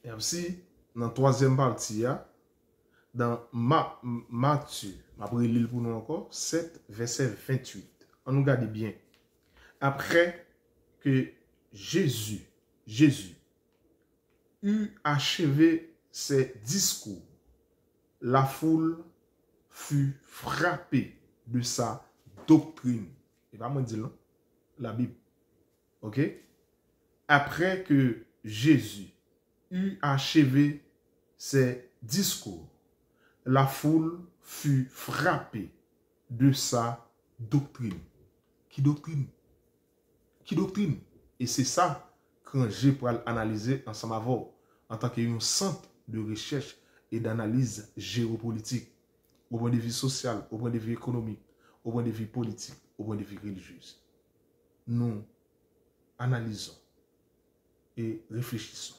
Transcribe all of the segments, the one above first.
Et aussi, dans la troisième partie, dans Matthieu, après l'île pour nous encore, 7, verset 28. On nous garde bien. Après que Jésus eut achevé ses discours, la foule fut frappée de sa doctrine. Et pas moi dire la Bible. OK? Après que Jésus eut achevé ses discours, la foule fut frappée de sa doctrine. Qui doctrine? Qui doctrine? Et c'est ça que j'ai pour analyser ensemble avec vous en tant qu'un centre de recherche et d'analyse géopolitique au point de vue social, au point de vue économique, au point de vue politique, au point de vue religieux. Nous analysons et réfléchissons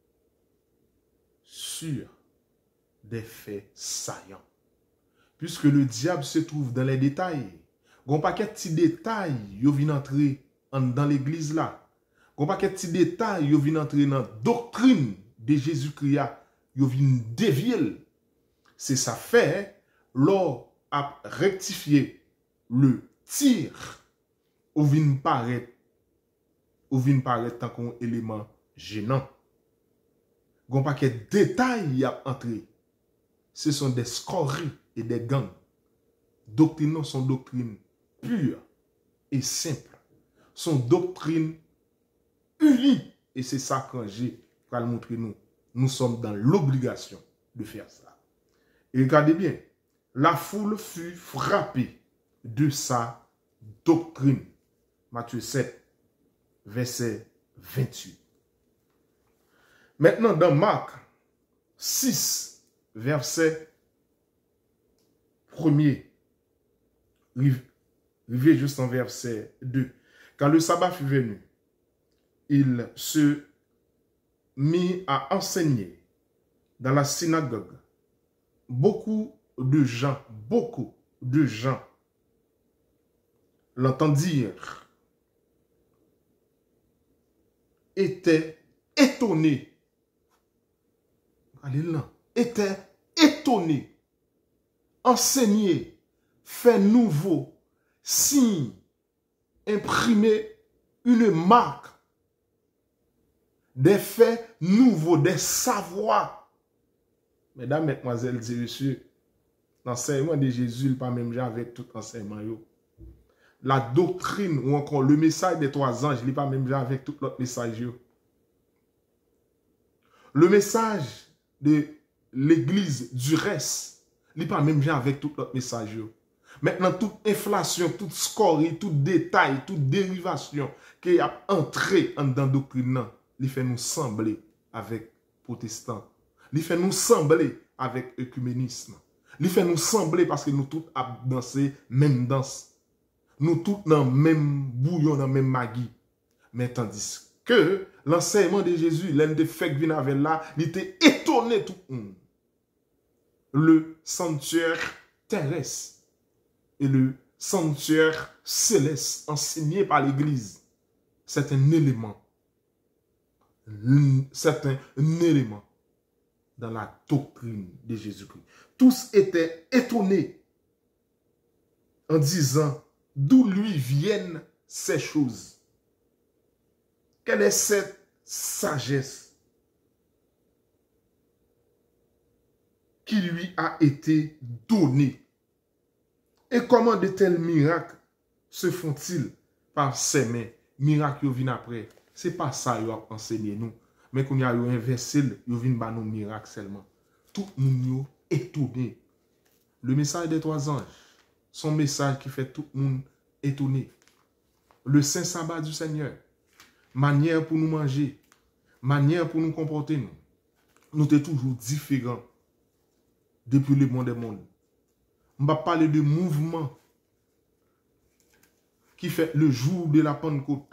sur des faits saillants. Puisque le diable se trouve dans les détails. Il y a un paquet de petits détails qui viennent entrer dans l'église là. Il y a un paquet de petits détails qui viennent entrer dans la doctrine de Jésus-Christ. Qui viennent dévier. C'est ça fait, lors à rectifier le tir, ou vient paraître tant qu'un élément gênant. Il y a un paquet de détails qui a entré. Ce sont des scories et des gangs. Doctrines sont doctrines pures et simples. Sont doctrines unies. Et c'est ça que j'ai pour montrer nous. Nous sommes dans l'obligation de faire ça. Et regardez bien. La foule fut frappée de sa doctrine. Matthieu 7, verset 28. Maintenant, dans Marc 6, verset 1er, rivé juste en verset 2. Quand le sabbat fut venu, il se mit à enseigner dans la synagogue. Beaucoup de gens l'entendirent, étaient étonnés. Allez là, étaient étonnés, enseignés, fait nouveau, signe, imprimer une marque, des faits nouveaux, des savoirs. Mesdames, mesdemoiselles et messieurs, l'enseignement de Jésus n'est pas même avec tout enseignement. La doctrine ou encore le message des trois anges n'est pas même avec tout l'autre message. Le message de l'église du reste n'est pas même avec tout l'autre message. Maintenant, toute inflation, toute scorie, tout détail, toute dérivation qui a entré dans la doctrine, il fait nous sembler avec protestants. Il fait nous sembler avec œcuménisme. Il fait nous sembler parce que nous tous avons dansé même danse. Nous tous dans le même bouillon, dans le même magui. Mais tandis que l'enseignement de Jésus, l'un des faits qui vient avec là, il était étonné tout le monde. Le sanctuaire terrestre et le sanctuaire céleste enseigné par l'Église, c'est un élément. C'est un élément dans la doctrine de Jésus-Christ. Tous étaient étonnés en disant d'où lui viennent ces choses. Quelle est cette sagesse qui lui a été donnée? Et comment de tels miracles se font-ils par ses mains? Miracles qui viennent après. Ce n'est pas ça qu'il a enseigné nous. Mais qu'on a inversé, il vient nous miracles seulement. Tout le monde est étonné. Le message des trois anges, son message qui fait tout le monde étonné. Le saint sabbat du Seigneur, manière pour nous manger, manière pour nous comporter, nous sommes toujours différents depuis le monde des mondes. On va parler de mouvement qui fait le jour de la Pentecôte.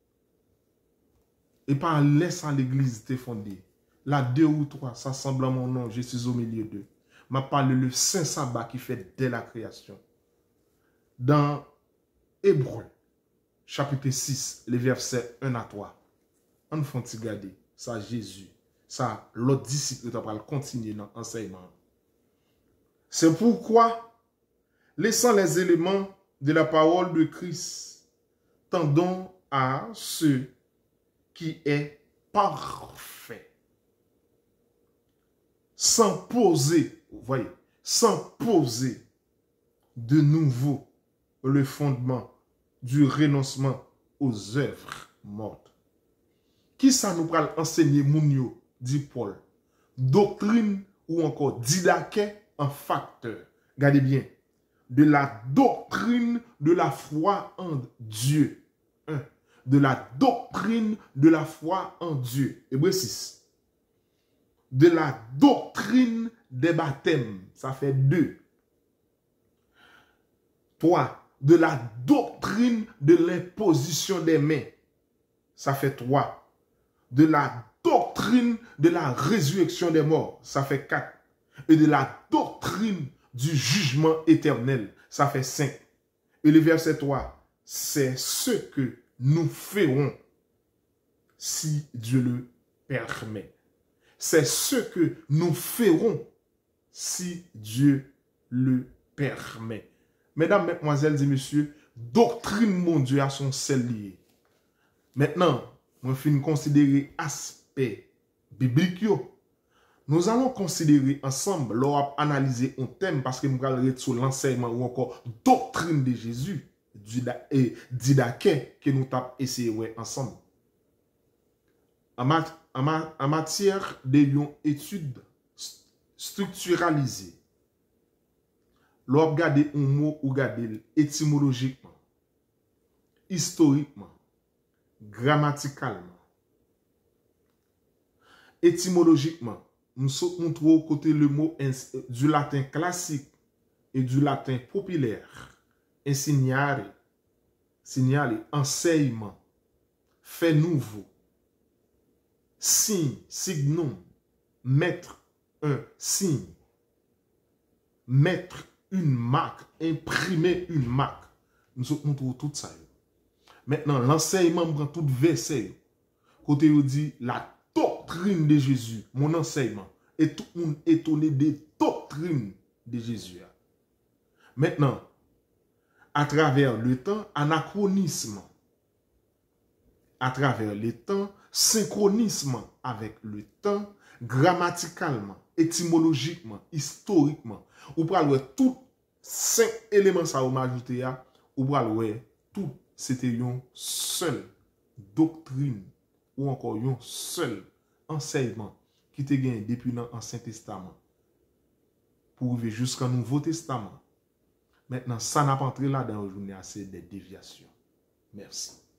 Et par laisse à l'église te fondée. Là, 2 ou 3, ça semble à mon nom, je suis au milieu d'eux. On parle le saint sabbat qui fait dès la création. Dans Hébreux, chapitre 6, les versets 1 à 3. On faut regarder ça, Jésus. ça, l'autre disciple va continuer dans l'enseignement. C'est pourquoi, laissant les éléments de la parole de Christ, tendons à ce qui est parfait. Sans poser, vous voyez, sans poser de nouveau le fondement du renoncement aux œuvres mortes. Qui ça nous parle enseigner Mounio, dit Paul? Doctrine ou encore didaquet en facteur. Regardez bien. De la doctrine de la foi en Dieu. De la doctrine de la foi en Dieu. Hébreux 6. De la doctrine des baptêmes. Ça fait 2. 3. De la doctrine de l'imposition des mains. Ça fait 3. De la doctrine de la résurrection des morts. Ça fait 4. Et de la doctrine du jugement éternel. Ça fait 5. Et le verset 3. C'est ce que nous ferons si Dieu le permet. C'est ce que nous ferons si Dieu le permet. Mesdames, mesdemoiselles et messieurs, doctrine, mon Dieu, à son sel lié. Maintenant, on finit considérer aspect biblique. Nous allons considérer ensemble, lors analyser un thème, parce que nous allons sur l'enseignement ou encore doctrine de Jésus, et didaquet que nous avons essayé ensemble. En matière d'études structuralisées, l'on regarde un mot ou regarde étymologiquement, historiquement, grammaticalement, étymologiquement, nous trouvons côté le mot du latin classique et du latin populaire, insignare, signale, enseignement, fait nouveau, signe, signum, mettre un signe, mettre une marque, imprimer une marque. Nous trouvons tout ça. Maintenant, l'enseignement prend tout verset. Côté où dit la doctrine de Jésus, mon enseignement. Et tout le monde est étonné des doctrines de Jésus. Maintenant, à travers le temps, anachronisme. À travers le temps, synchronisme avec le temps, grammaticalement, étymologiquement, historiquement. Ou pral tout 5 éléments ça ou m'ajouter à, ou pral tout c'était une seule doctrine ou encore un seul enseignement qui te gagné depuis l'Ancien Testament pour arriver jusqu'au Nouveau Testament. Maintenant, ça n'a pas entré là dans aujourd'hui, c'est des déviations. Merci.